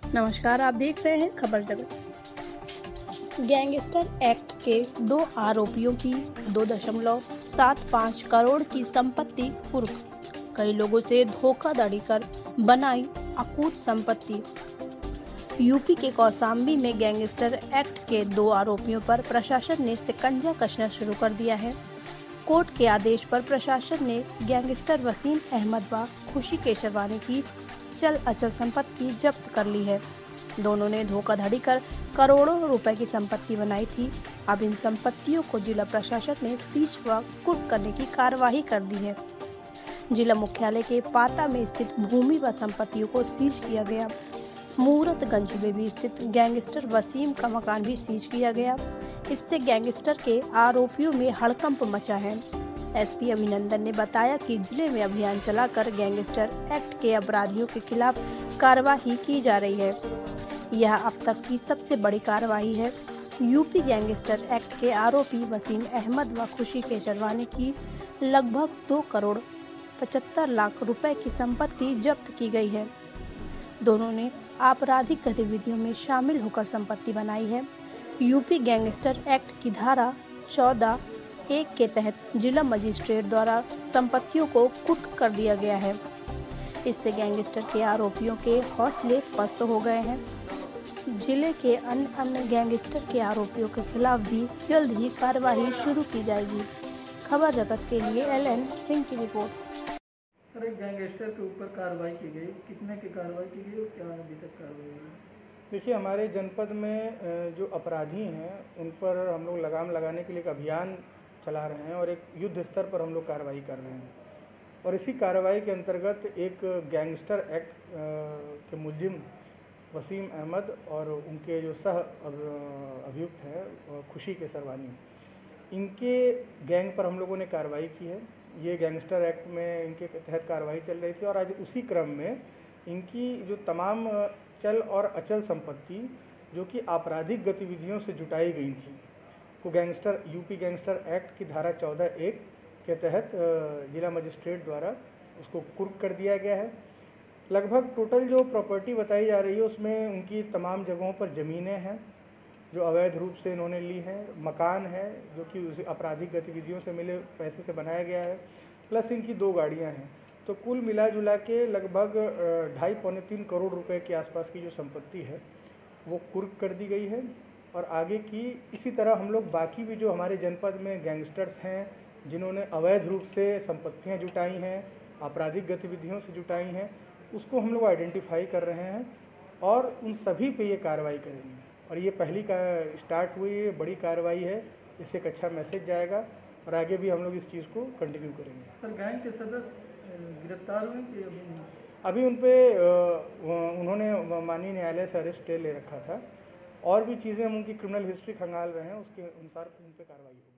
नमस्कार, आप देख रहे हैं खबर जगत। गैंगस्टर एक्ट के 2 आरोपियों की 2.75 करोड़ की संपत्ति कुर्क। कई लोगों से धोखाधड़ी कर बनाई अकूत संपत्ति। यूपी के कौशाम्बी में गैंगस्टर एक्ट के 2 आरोपियों पर प्रशासन ने शिकंजा कसना शुरू कर दिया है। कोर्ट के आदेश पर प्रशासन ने गैंगस्टर वसीम अहमद व खुशी केशरवानी की चल अचल संपत्ति जब्त कर ली है। दोनों ने धोखाधड़ी कर करोड़ों रुपए की संपत्ति बनाई थी। अब इन संपत्तियों को जिला प्रशासन ने सीज व कुर्क करने की कार्यवाही कर दी है। जिला मुख्यालय के पाता में स्थित भूमि व संपत्तियों को सीज किया गया। मूरतगंज में भी स्थित गैंगस्टर वसीम का मकान भी सीज किया गया। इससे गैंगस्टर के आरोपियों में हड़कंप मचा है। एसपी अभिनंदन ने बताया कि जिले में अभियान चलाकर गैंगस्टर एक्ट के अपराधियों के खिलाफ कार्रवाई की जा रही है। यह अब तक की सबसे बड़ी कार्रवाई है। यूपी गैंगस्टर एक्ट के आरोपी वसीम अहमद व खुशी केशरवानी की लगभग 2 करोड़ 75 लाख रुपए की संपत्ति जब्त की गई है। दोनों ने आपराधिक गतिविधियों में शामिल होकर संपत्ति बनाई है। यूपी गैंगस्टर एक्ट की धारा 14(1) के तहत जिला मजिस्ट्रेट द्वारा संपत्तियों को कुर्क कर दिया गया है। इससे गैंगस्टर के आरोपियों के हौसले पस्त हो गए हैं। जिले के अन्य गैंगस्टर के आरोपियों के खिलाफ भी जल्द ही कार्रवाई शुरू की जाएगी। खबर जगत के लिए LN सिंह की रिपोर्ट। सर, एक गैंगस्टर के ऊपर कार्रवाई की गई, कितने की कार्रवाई की गई और क्या अभी तक कार्रवाई हुई? देखिए, हमारे जनपद में जो अपराधी हैं उन पर हम लोग लगाम लगाने के लिए एक अभियान चला रहे हैं और एक युद्ध स्तर पर हम लोग कार्रवाई कर रहे हैं। और इसी कार्रवाई के अंतर्गत एक गैंगस्टर एक्ट के मुलजिम वसीम अहमद और उनके जो सह अभियुक्त हैं खुशी केशरवानी, इनके गैंग पर हम लोगों ने कार्रवाई की है। ये गैंगस्टर एक्ट में इनके तहत कार्रवाई चल रही थी और आज उसी क्रम में इनकी जो तमाम चल और अचल संपत्ति जो कि आपराधिक गतिविधियों से जुटाई गई थी, वो यूपी गैंगस्टर एक्ट की धारा 14(1) के तहत जिला मजिस्ट्रेट द्वारा उसको कुर्क कर दिया गया है। लगभग टोटल जो प्रॉपर्टी बताई जा रही है उसमें उनकी तमाम जगहों पर ज़मीनें हैं जो अवैध रूप से इन्होंने ली हैं, मकान है जो कि उस आपराधिक गतिविधियों से मिले पैसे से बनाया गया है, प्लस इनकी 2 गाड़ियां हैं। तो कुल मिला जुला के लगभग 2.5-3 करोड़ रुपए के आसपास की जो संपत्ति है वो कुर्क कर दी गई है। और आगे की इसी तरह हम लोग बाकी भी जो हमारे जनपद में गैंगस्टर्स हैं जिन्होंने अवैध रूप से संपत्तियां जुटाई हैं, आपराधिक गतिविधियों से जुटाई हैं, उसको हम लोग आइडेंटिफाई कर रहे हैं और उन सभी पे ये कार्रवाई करेंगे। और ये पहली का स्टार्ट हुई है, बड़ी कार्रवाई है, इससे एक अच्छा मैसेज जाएगा और आगे भी हम लोग इस चीज़ को कंटिन्यू करेंगे। सर, गैंग के सदस्य गिरफ्तार हुए कि अभी उन पे उन्होंने माननीय न्यायालय से अरेस्ट ले रखा था और भी चीज़ें हम उनकी क्रिमिनल हिस्ट्री खंगाल रहे हैं, उसके अनुसार उन पर कार्रवाई होगी।